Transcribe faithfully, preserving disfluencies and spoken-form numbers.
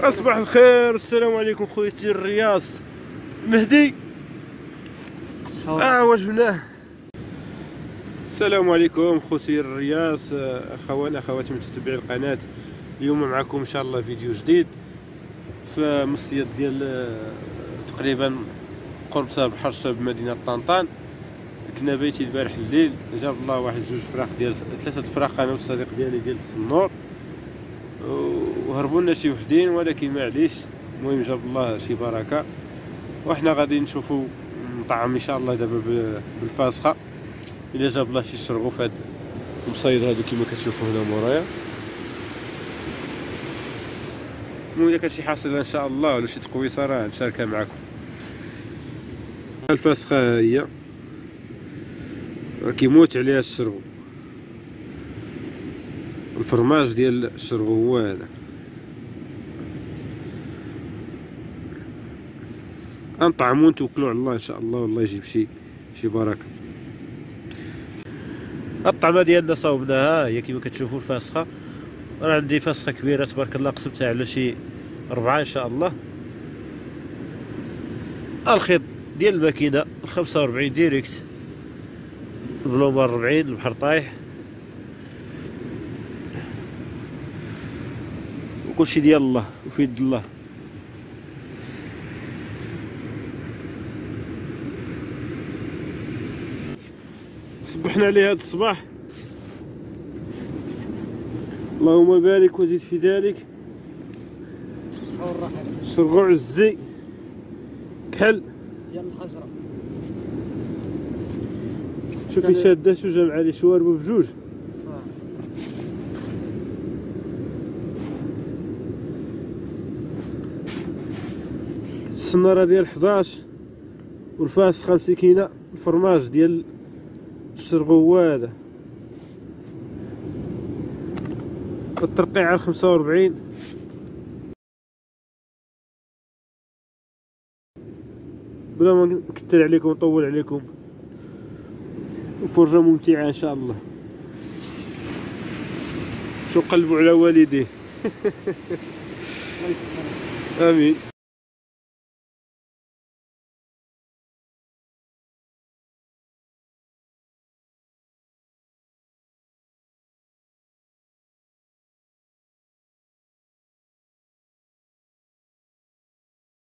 أصبح الخير، السلام عليكم خويتي الرياض مهدي. اه وجبناه. السلام عليكم خوتي الرياض، اخوان اخواتي متتبعي القناه. اليوم معكم ان شاء الله فيديو جديد في مصيد ديال تقريبا قرب بحر الشاب بمدينه طنطان. كنا بايتين البارح الليل، جاب الله واحد جوج فراخ ديال ثلاثه فراخ انا والصديق ديالي ديال السنور، وهربوا لنا شي وحدين ولكن معليش. المهم جاب الله شي بركه، وحنا غادي نشوفوا نطعم ان شاء الله دابا بالفاسخه الا جاب الله شي شرغوف. هاد المصايد هادو كما كتشوفوا هنا مورايا. المهم الا كان شي حاصله ان شاء الله ولا شي تقويصه راه نشاركها معكم. الفاسخه هي كيموت عليها الشرغو، الفرماج ديال الشرغو هو هذا. نطعمو ونتوكلوا على الله ان شاء الله، والله يجيب شي شي بركه. الطعمه ديالنا صاوبناها هي كما كتشوفوا الفاسخه. راه عندي فاسخه كبيره تبارك الله، قسمتها على شي ربعه ان شاء الله. الخيط ديال الماكينه خمسة وأربعين ديريكت، البلومه أربعين، البحر طايح، وكلشي ديال الله وفي يد الله. صبحنا عليه هذا الصباح، اللهم بارك وزيد في ذلك. شرغو عزي كحل ديال الحجره. شوفي شاده شو جا مع لي شوارب بجوج. السناره ديال حداش والفاسخه مسكينه. الفرماج ديال الشرغو هو هذا. الترقيع على خمسة وأربعين. بلا ما نكثر عليكم ونطول عليكم، الفرجه ممتعه ان شاء الله. شو قلبوا على والديه. امين.